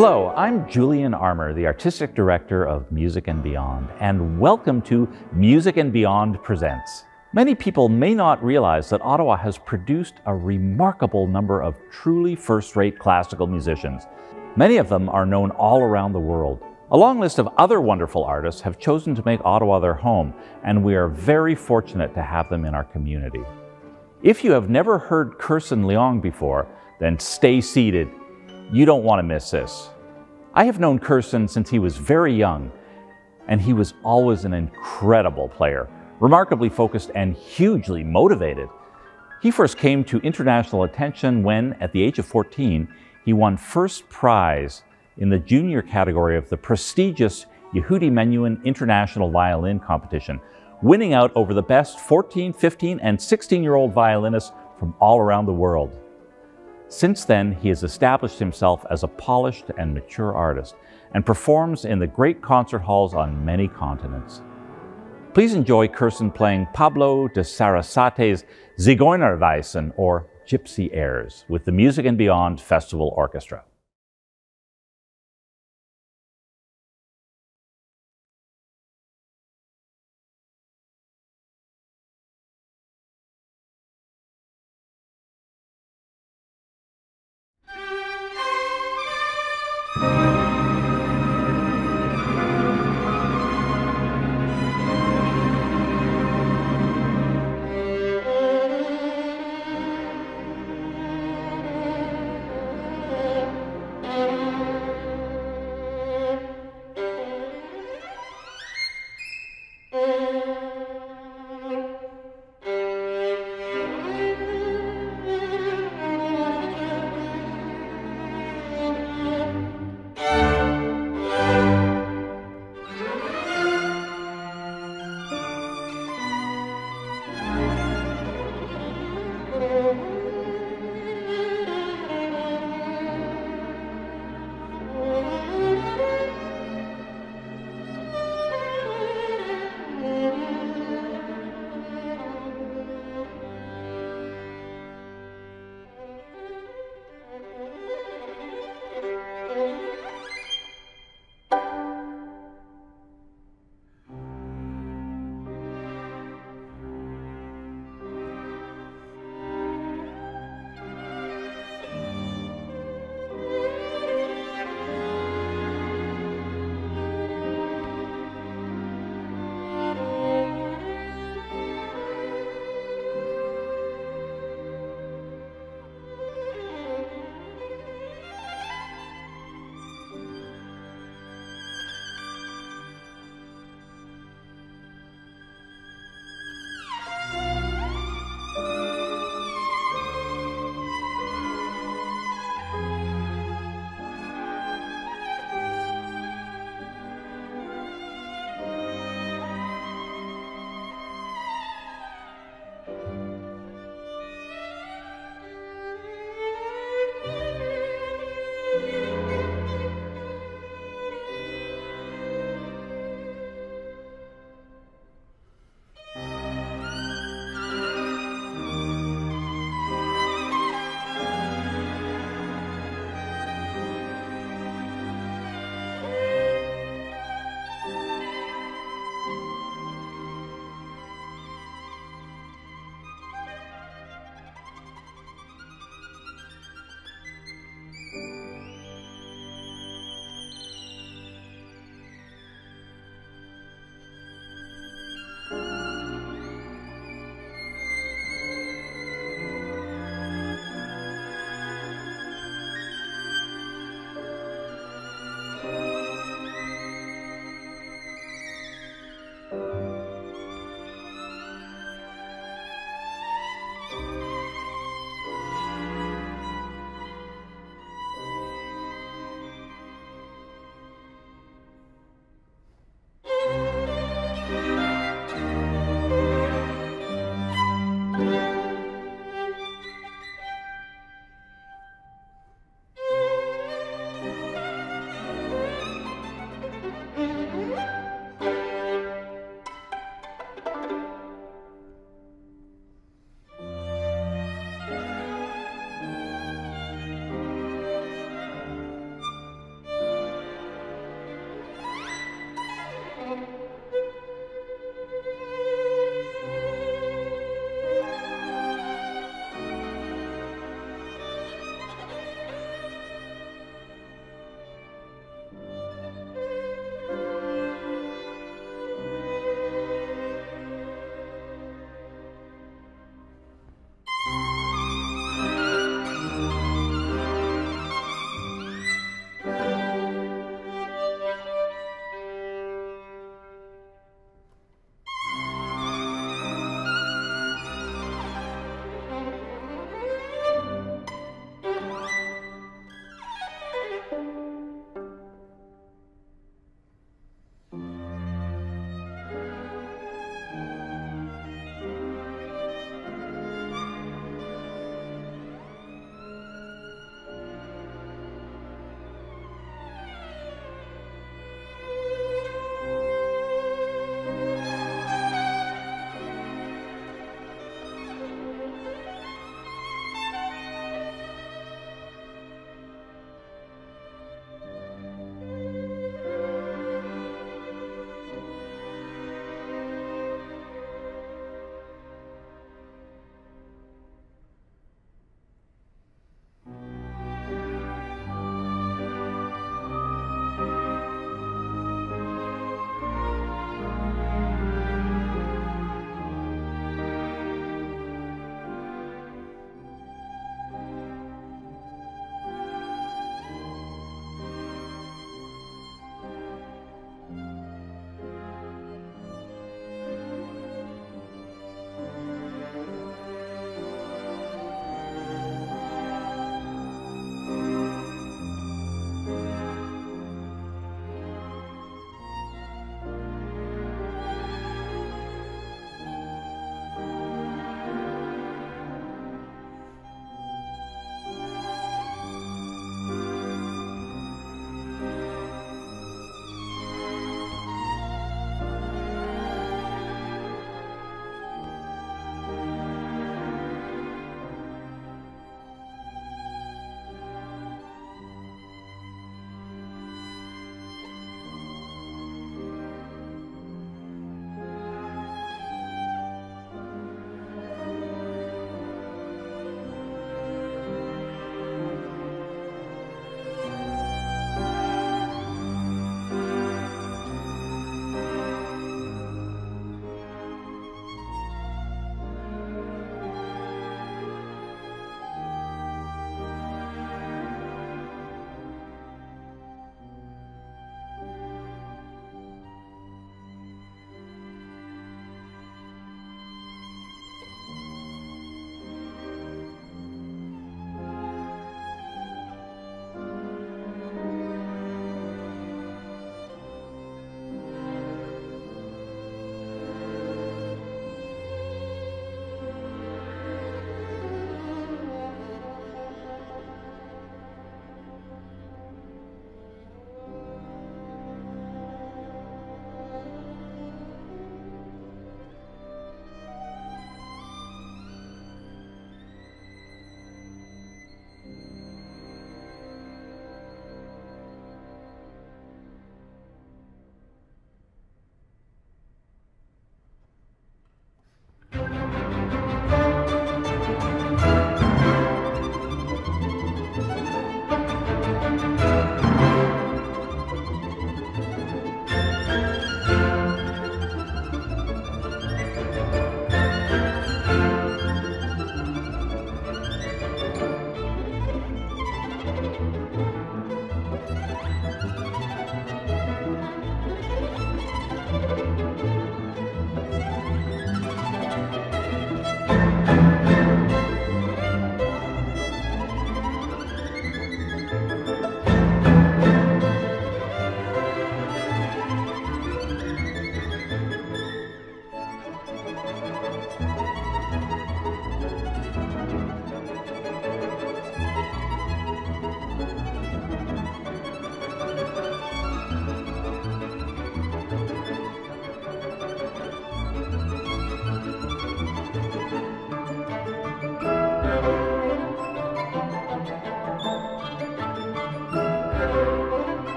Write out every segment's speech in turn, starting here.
Hello, I'm Julian Armour, the Artistic Director of Music and Beyond, and welcome to Music and Beyond Presents. Many people may not realize that Ottawa has produced a remarkable number of truly first-rate classical musicians. Many of them are known all around the world. A long list of other wonderful artists have chosen to make Ottawa their home, and we are very fortunate to have them in our community. If you have never heard Kerson Leong before, then stay seated. You don't want to miss this. I have known Kerson since he was very young, and he was always an incredible player, remarkably focused and hugely motivated. He first came to international attention when, at the age of 14, he won first prize in the junior category of the prestigious Yehudi Menuhin International Violin Competition, winning out over the best 14, 15, and 16-year-old violinists from all around the world. Since then, he has established himself as a polished and mature artist and performs in the great concert halls on many continents. Please enjoy Kerson playing Pablo de Sarasate's Zigeunerweisen, or Gypsy Airs, with the Music and Beyond Festival Orchestra.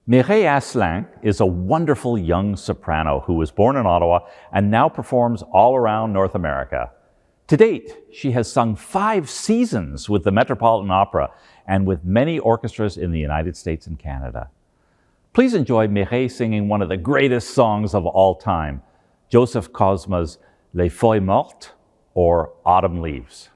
Mireille Asselin is a wonderful young soprano who was born in Ottawa and now performs all around North America. To date, she has sung 5 seasons with the Metropolitan Opera and with many orchestras in the United States and Canada. Please enjoy Mireille singing one of the greatest songs of all time, Joseph Kosma's Les Feuilles Mortes, or Autumn Leaves.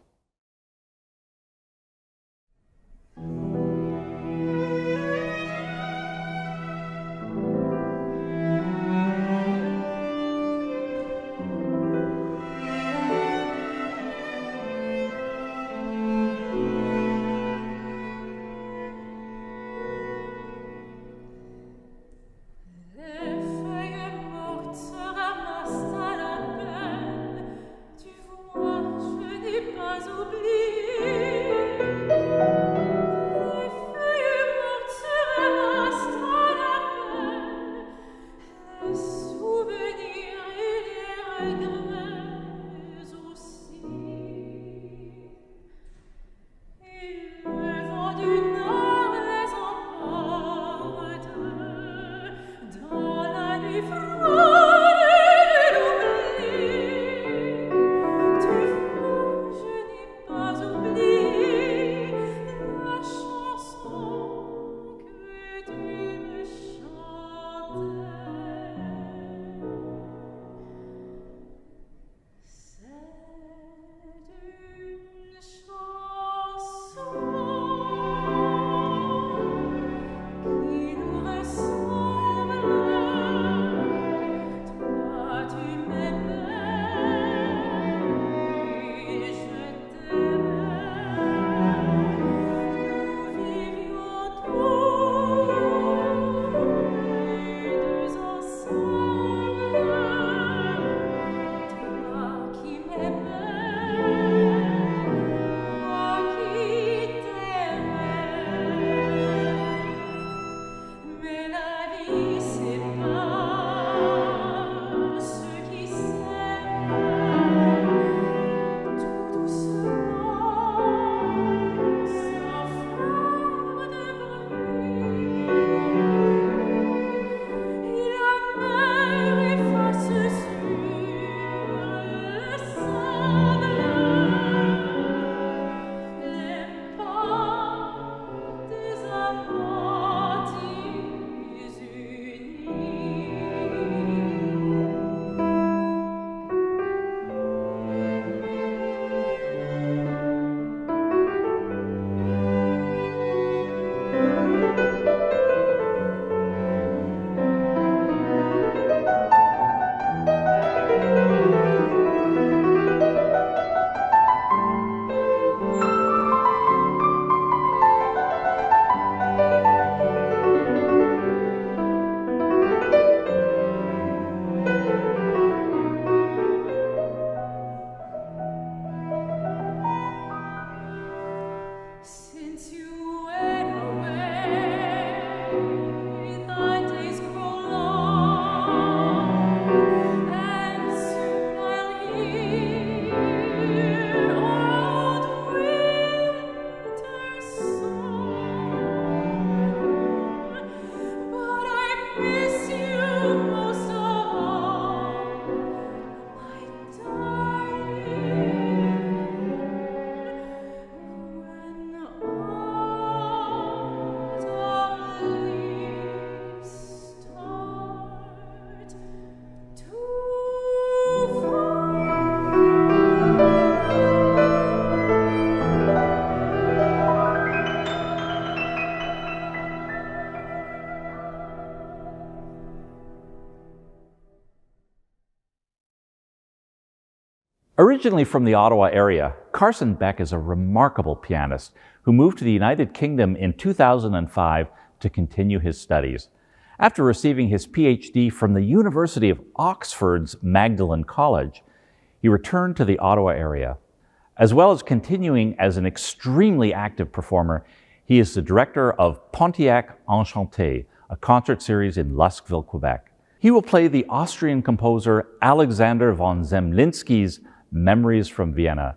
Originally from the Ottawa area, Carson Becke is a remarkable pianist who moved to the United Kingdom in 2005 to continue his studies. After receiving his PhD from the University of Oxford's Magdalen College, he returned to the Ottawa area. As well as continuing as an extremely active performer, he is the director of Pontiac Enchanté, a concert series in Lusqueville, Quebec. He will play the Austrian composer Alexander von Zemlinsky's Memories from Vienna.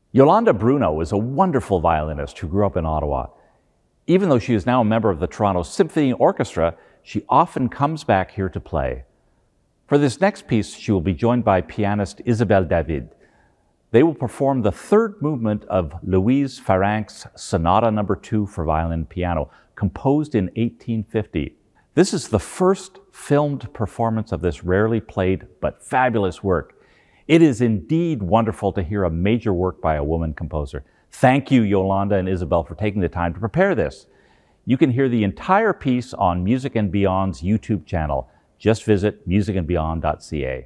Yolanda Bruno is a wonderful violinist who grew up in Ottawa. Even though she is now a member of the Toronto Symphony Orchestra, she often comes back here to play. For this next piece, she will be joined by pianist Isabelle David. They will perform the third movement of Louise Farrenc's Sonata No. 2 for violin and piano, composed in 1850. This is the first filmed performance of this rarely played but fabulous work. It is indeed wonderful to hear a major work by a woman composer. Thank you, Yolanda and Isabelle, for taking the time to prepare this. You can hear the entire piece on Music and Beyond's YouTube channel. Just visit musicandbeyond.ca.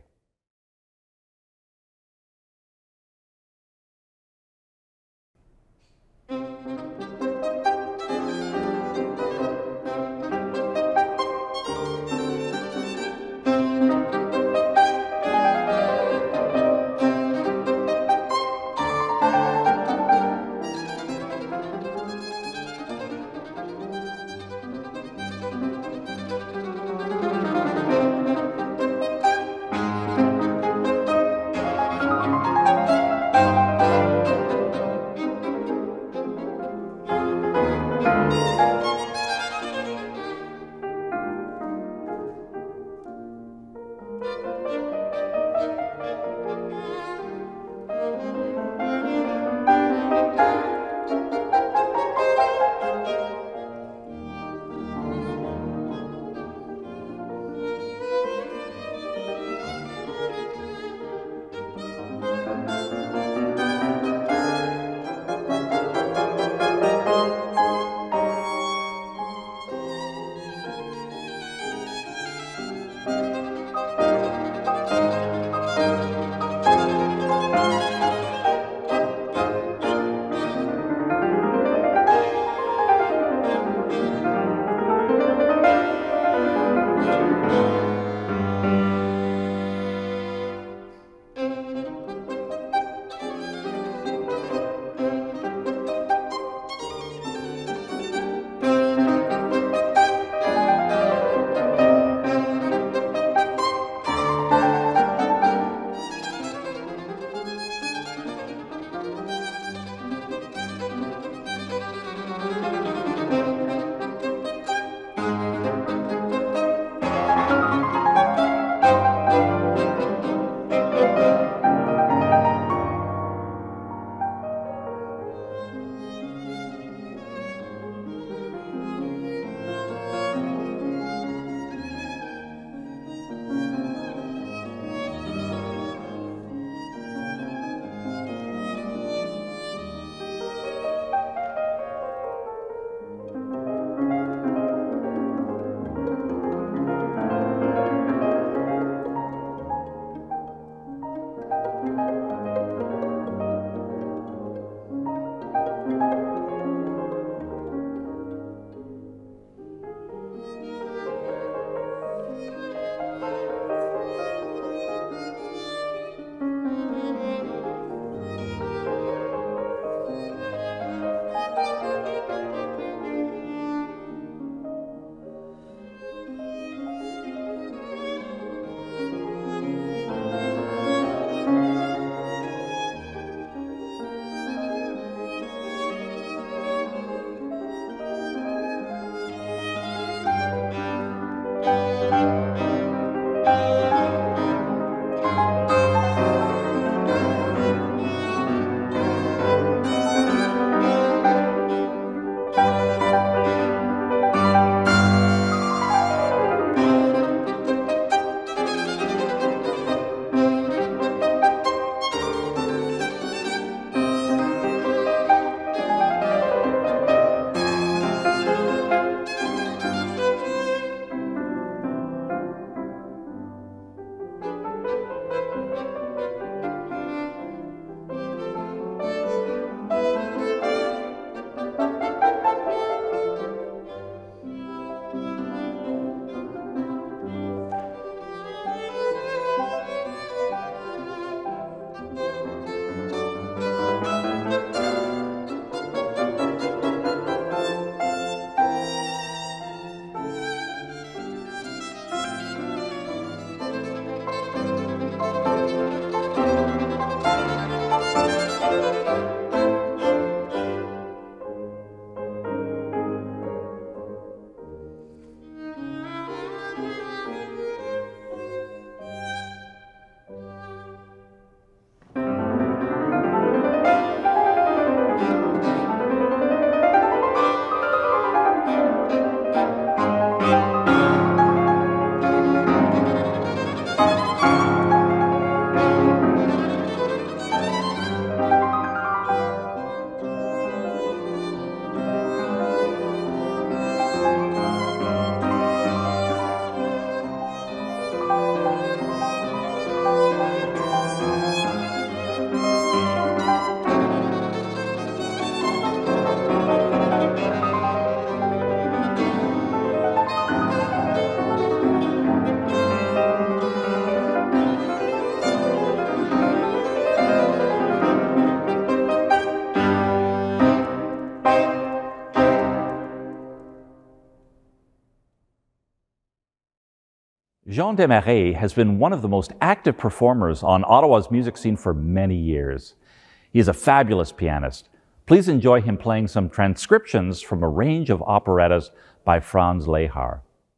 Jean Desmarais has been one of the most active performers on Ottawa's music scene for many years. He is a fabulous pianist. Please enjoy him playing some transcriptions from a range of operettas by Franz Lehár.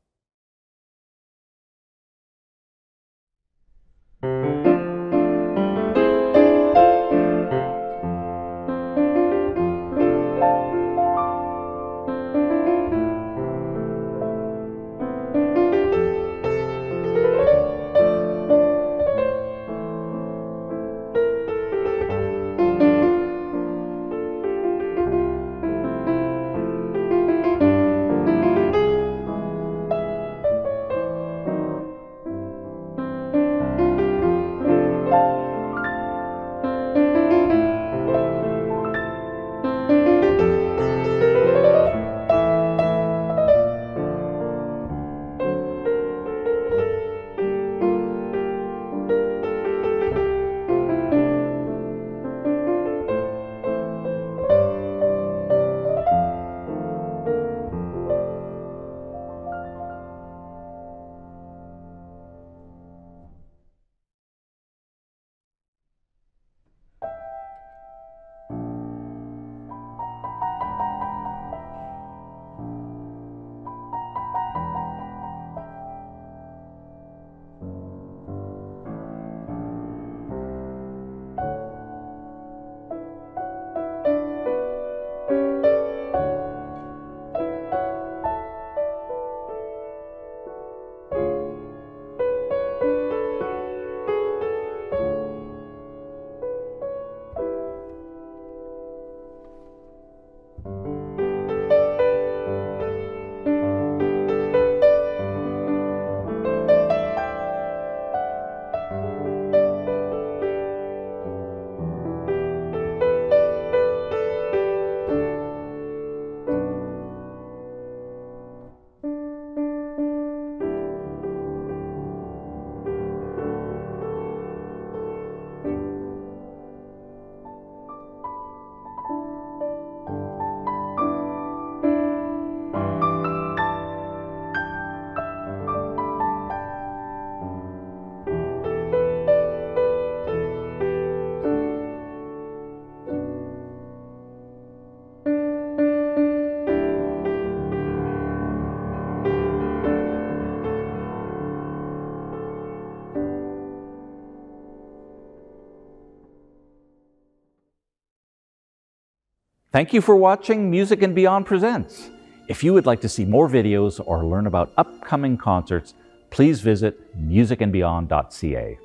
Thank you for watching Music and Beyond Presents. If you would like to see more videos or learn about upcoming concerts, please visit musicandbeyond.ca.